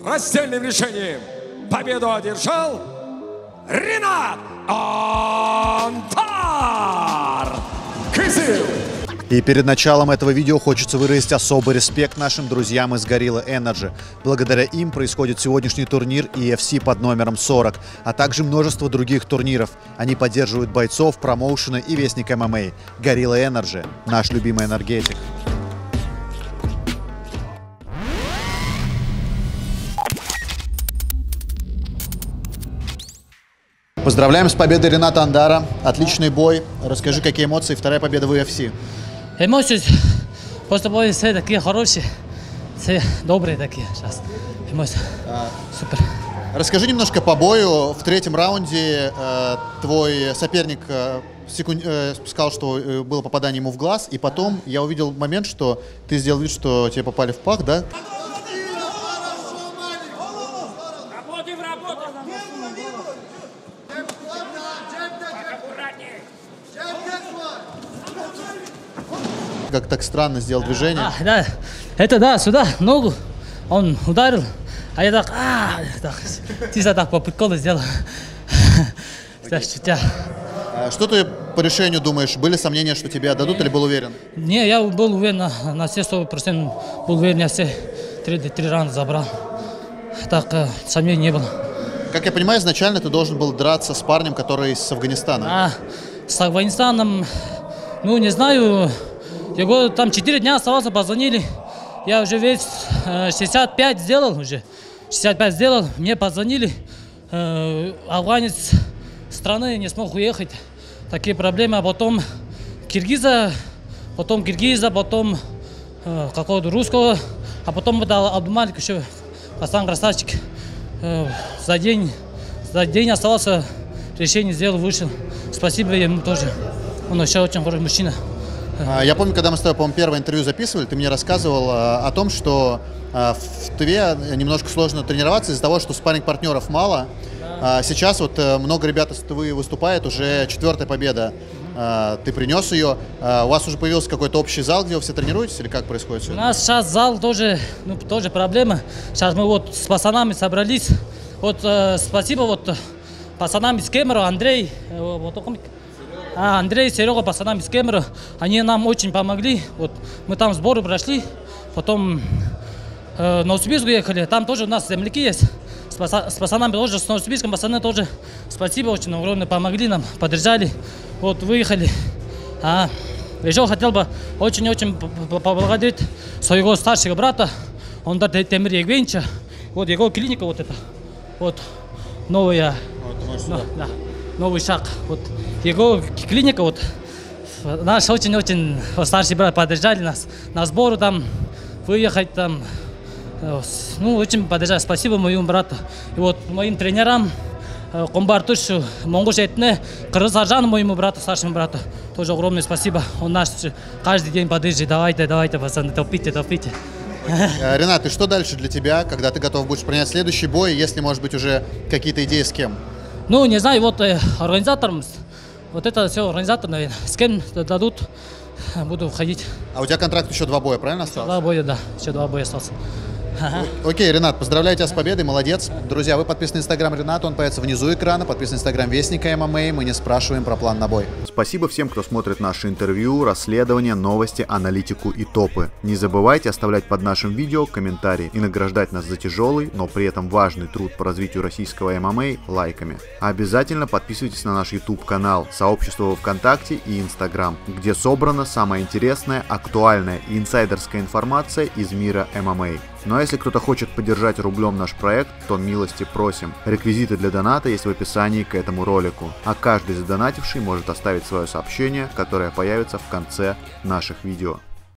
раздельным решением победу одержал Ринат Антар Кызыл. И перед началом этого видео хочется выразить особый респект нашим друзьям из Gorilla Energy. Благодаря им происходит сегодняшний турнир EFC под номером 40, а также множество других турниров. Они поддерживают бойцов, промоушены и Вестник ММА. Gorilla Energy – наш любимый энергетик. Поздравляем с победой Рината Андара. Отличный бой. Расскажи, какие эмоции. Вторая победа в UFC. Эмоции после боя все такие хорошие, все добрые такие сейчас. Эмоции. Супер. Расскажи немножко по бою. В третьем раунде твой соперник сказал, что было попадание ему в глаз, и потом я увидел момент, что ты сделал вид, что тебе попали в пах, да? Как так странно сделал движение. Да, это да, сюда, ногу он ударил, а я так, чисто так по приколу сделал. Что ты по решению думаешь? Были сомнения, что тебе отдадут, или был уверен? Не, я был уверен на все 100%, был уверен, я все три раунда забрал. Так, сомнений не было. Как я понимаю, изначально ты должен был драться с парнем, который с Афганистана. С Афганистаном, ну не знаю. Его там 4 дня оставался, позвонили. Я уже весь 65 сделал уже. 65 сделал, мне позвонили. Афганец страны не смог уехать. Такие проблемы. А потом киргиза, потом какого-то русского. А потом дал Абдумалик еще, пацан красавчик. За день оставался, решение сделал, вышел. Спасибо ему тоже. Он еще очень хороший мужчина. Я помню, когда мы с тобой, по-моему, первое интервью записывали, ты мне рассказывал о том, что в Тыве немножко сложно тренироваться из-за того, что спарринг-партнеров мало. Сейчас вот много ребят из Тывы выступает, уже 4-я победа. Ты принес ее. У вас уже появился какой-то общий зал, где вы все тренируетесь, или как происходит? У нас сейчас зал тоже проблема. Сейчас мы вот с пацанами собрались. Вот спасибо вот пацанам из Кемерово, Андрей, Андрей, Серега, пацанам из Кемерово, они нам очень помогли. Вот мы там сборы прошли, потом в Новосибирск уехали, там тоже у нас земляки есть. С пацанами тоже, с Новосибирском пацаны тоже спасибо, очень огромное помогли нам, поддержали. Вот выехали. Еще хотел бы очень-очень поблагодарить своего старшего брата, он Темир Егвенча. Вот его клиника вот это, вот новая, новый шаг. Вот его клиника, вот наш очень-очень старший брат поддержали нас на сбору там, выехать там. Ну, очень поддержали. Спасибо моему брату. И вот моим тренерам, Комбартушу, Монгушетне, Кыргызаржану, моему брату, старшему брату, тоже огромное спасибо. Он нас каждый день поддерживает. Давайте, пацаны, топите. Ринат, и что дальше для тебя, когда ты готов будешь принять следующий бой, если, может быть, уже какие-то идеи с кем? Ну, не знаю, вот организатором, вот это все организатор, наверное, с кем дадут, буду ходить. А у тебя контракт еще 2 боя, правильно осталось? 2 боя, да, еще 2 боя остался. Окей, Ринат, поздравляю тебя с победой, молодец. Друзья, вы подписаны на инстаграм Рената, он появится внизу экрана, подписаны на инстаграм Вестника ММА, мы не спрашиваем про план на бой. Спасибо всем, кто смотрит наши интервью, расследования, новости, аналитику и топы. Не забывайте оставлять под нашим видео комментарии и награждать нас за тяжелый, но при этом важный труд по развитию российского ММА лайками. А обязательно подписывайтесь на наш YouTube канал, сообщество во ВКонтакте и Инстаграм, где собрана самая интересная, актуальная и инсайдерская информация из мира ММА. Ну а если кто-то хочет поддержать рублем наш проект, то милости просим. Реквизиты для доната есть в описании к этому ролику. А каждый задонативший может оставить свое сообщение, которое появится в конце наших видео.